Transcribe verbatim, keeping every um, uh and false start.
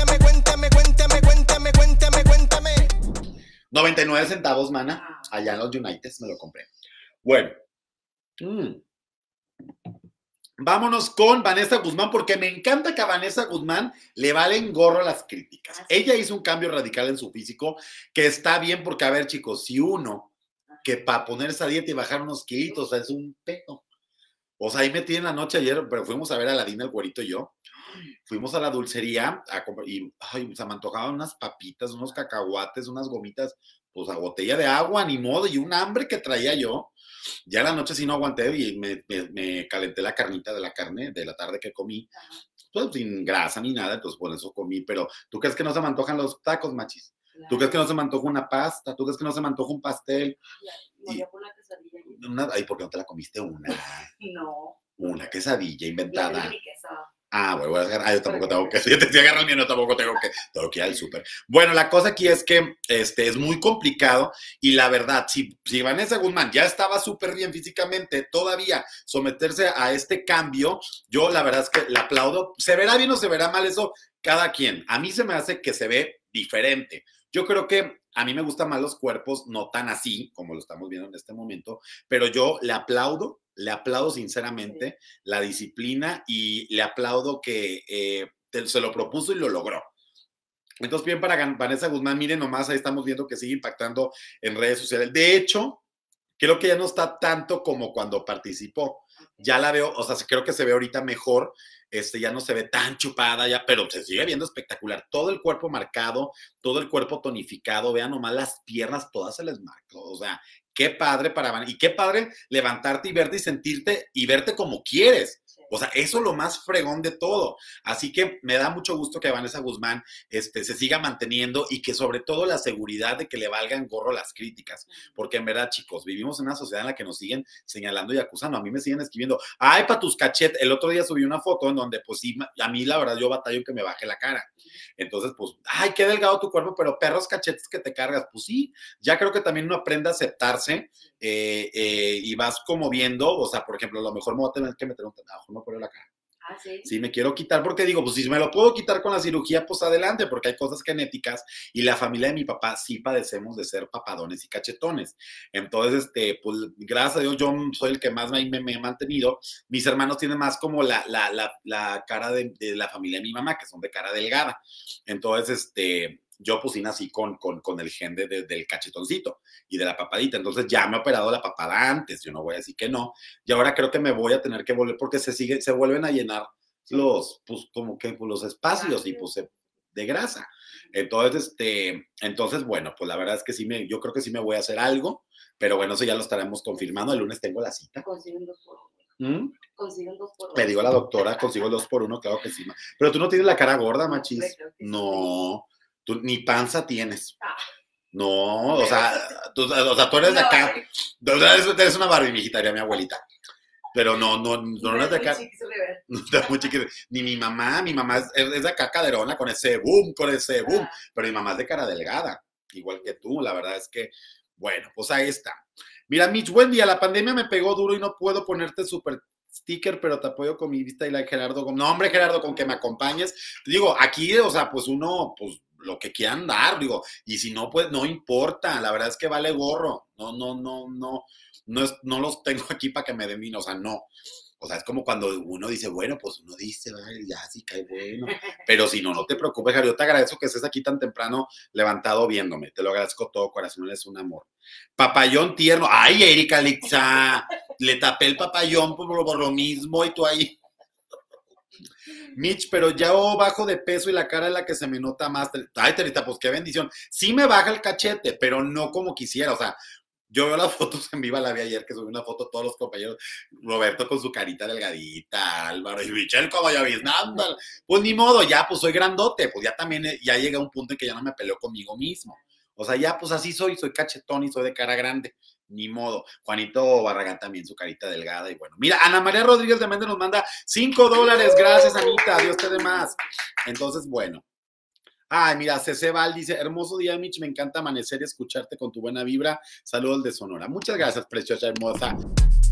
cuéntame, cuéntame, cuéntame, cuéntame, cuéntame, cuéntame. noventa y nueve centavos, mana. Allá en los Uniteds me lo compré. Bueno. Mm. Vámonos con Vanessa Guzmán, porque me encanta que a Vanessa Guzmán le valen gorro las críticas. Así. Ella hizo un cambio radical en su físico, que está bien porque, a ver, chicos, si uno que para ponerse a dieta y bajar unos kilitos, o sea, es un pedo. O sea, ahí me tienen la noche ayer, pero fuimos a ver a la Dina, el güerito y yo. Fuimos a la dulcería a comprar, y ay, se me antojaban unas papitas, unos cacahuates, unas gomitas, pues a botella de agua, ni modo, y un hambre que traía yo. Ya la noche sí no aguanté y me, me, me calenté la carnita de la carne de la tarde que comí, pues sin grasa ni nada, entonces por eso comí. Pero ¿tú crees que no se me antojan los tacos, machis? Claro. ¿Tú crees que no se me antoja una pasta? ¿Tú crees que no se me antoja un pastel? Claro. Y, una quesadilla. Una, ay, ¿por qué no te la comiste una? No. Una quesadilla inventada. Y Ah, bueno, voy a agarrar. Ah, yo tampoco tengo que. Si yo te agarro el mío, no tampoco tengo que. Tengo que ir al súper. Bueno, la cosa aquí es que este, es muy complicado. Y la verdad, si, si Vanessa Guzmán ya estaba súper bien físicamente, todavía someterse a este cambio, yo la verdad es que le aplaudo. ¿Se verá bien o se verá mal eso? Cada quien. A mí se me hace que se ve diferente. Yo creo que a mí me gustan más los cuerpos, no tan así como lo estamos viendo en este momento, pero yo le aplaudo. Le aplaudo sinceramente sí. la disciplina y le aplaudo que eh, te, se lo propuso y lo logró. Entonces, bien para Vanessa Guzmán, miren nomás, ahí estamos viendo que sigue impactando en redes sociales. De hecho, creo que ya no está tanto como cuando participó. Ya la veo, o sea, creo que se ve ahorita mejor, este, ya no se ve tan chupada, ya, pero se sigue viendo espectacular. Todo el cuerpo marcado, todo el cuerpo tonificado, vean nomás las piernas, todas se les marcó, o sea, qué padre para, y qué padre levantarte y verte y sentirte y verte como quieres. O sea, eso es lo más fregón de todo. Así que me da mucho gusto que Vanessa Guzmán este, se siga manteniendo y que sobre todo la seguridad de que le valgan gorro las críticas. Porque en verdad, chicos, vivimos en una sociedad en la que nos siguen señalando y acusando. A mí me siguen escribiendo, ay, para tus cachetes. El otro día subí una foto en donde, pues sí, a mí la verdad yo batallo que me baje la cara. Entonces, pues, ay, qué delgado tu cuerpo, pero perros cachetes que te cargas. Pues sí, ya creo que también uno aprende a aceptarse eh, eh, y vas como viendo, o sea, por ejemplo, a lo mejor me voy a tener que meter un trabajo, me poner la cara. Ah, ¿sí? Sí, me quiero quitar porque digo, pues si me lo puedo quitar con la cirugía, pues adelante, porque hay cosas genéticas y la familia de mi papá sí padecemos de ser papadones y cachetones. Entonces, este, pues gracias a Dios yo soy el que más me, me, me he mantenido. Mis hermanos tienen más como la, la, la, la cara de, de la familia de mi mamá, que son de cara delgada. Entonces, este... yo pues sí nací con, con, con el gen de, de, del cachetoncito y de la papadita, entonces ya me he operado la papada antes, yo no voy a decir que no, y ahora creo que me voy a tener que volver porque se sigue, se vuelven a llenar los, pues como que pues, los espacios y pues de grasa, entonces, este, entonces bueno, pues la verdad es que sí me, yo creo que sí me voy a hacer algo, pero bueno, eso ya lo estaremos confirmando, el lunes tengo la cita. Consiguen dos por uno. ¿Mm? Consiguen dos por uno. Me digo a la doctora, consigo el dos por uno, claro que sí, pero tú no tienes la cara gorda, machis, no. Tú ni panza tienes. No, o sea, tú, o sea, tú eres de acá. Tú eres una Barbie, mijita, diría mi abuelita. Pero no, no, no, no eres de acá. No está muy chiquito. Ni mi mamá, mi mamá es, es de acá caderona con ese boom, con ese boom. Pero mi mamá es de cara delgada, igual que tú. La verdad es que, bueno, pues ahí está. Mira, Mitch, buen día. La pandemia me pegó duro y no puedo ponerte súper sticker, pero te apoyo con mi vista y like, Gerardo. No, hombre, Gerardo, con que me acompañes. Te digo, aquí, o sea, pues uno, pues, lo que quieran dar, digo, y si no, pues no importa, la verdad es que vale gorro, no, no, no, no, no, es, no los tengo aquí para que me den vino, o sea, no, o sea, es como cuando uno dice, bueno, pues uno dice, ay, ya sí cae bueno, pero si no, no te preocupes, Jari, yo te agradezco que estés aquí tan temprano levantado viéndome, te lo agradezco todo, corazón, eres un amor. Papayón tierno, ay, Erika Lixa, le tapé el papayón por, por lo mismo y tú ahí. Mitch, pero ya bajo de peso y la cara es la que se me nota más. Ay, Terita, pues qué bendición. Sí me baja el cachete, pero no como quisiera. O sea, yo veo las fotos en viva, la vi ayer que subí una foto todos los compañeros. Roberto con su carita delgadita, Álvaro y Michelle como ya vis, nada. Pues ni modo, ya pues soy grandote. Pues ya también, ya llega un punto en que ya no me peleo conmigo mismo. O sea, ya pues así soy, soy cachetón y soy de cara grande. Ni modo. Juanito Barragán también, su carita delgada y bueno. Mira, Ana María Rodríguez de Méndez nos manda cinco dólares. Gracias, Anita. Dios te dé más. Entonces, bueno. Ay, mira, Cece Val dice, hermoso día, Mitch. Me encanta amanecer y escucharte con tu buena vibra. Saludos de Sonora. Muchas gracias, preciosa hermosa.